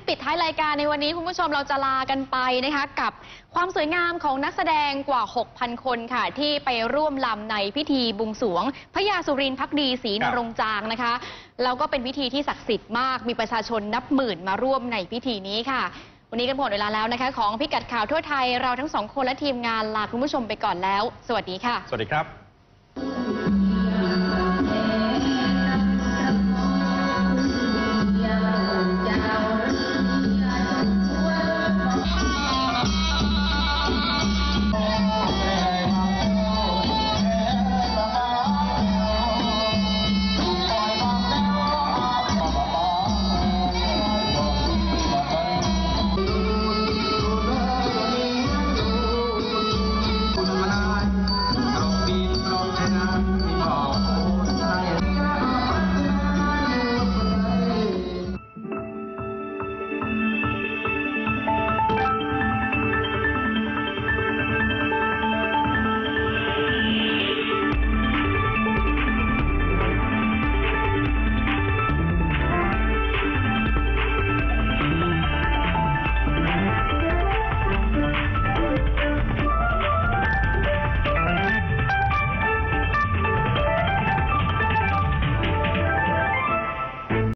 ปิดท้ายรายการในวันนี้คุณผู้ชมเราจะลากันไปนะคะกับความสวยงามของนักแสดงกว่า 6,000 คนค่ะที่ไปร่วมลำในพิธีบวงสรวงพระยาสุรินทร์ภักดีศรีนรงจางนะคะแล้วก็เป็นพิธีที่ศักดิ์สิทธิ์มากมีประชาชนนับหมื่นมาร่วมในพิธีนี้ค่ะวันนี้กันหมดเวลาแล้วนะคะของพิกัดข่าวทั่วไทยเราทั้งสองคนและทีมงานลาคุณผู้ชมไปก่อนแล้วสวัสดีค่ะสวัสดีครับ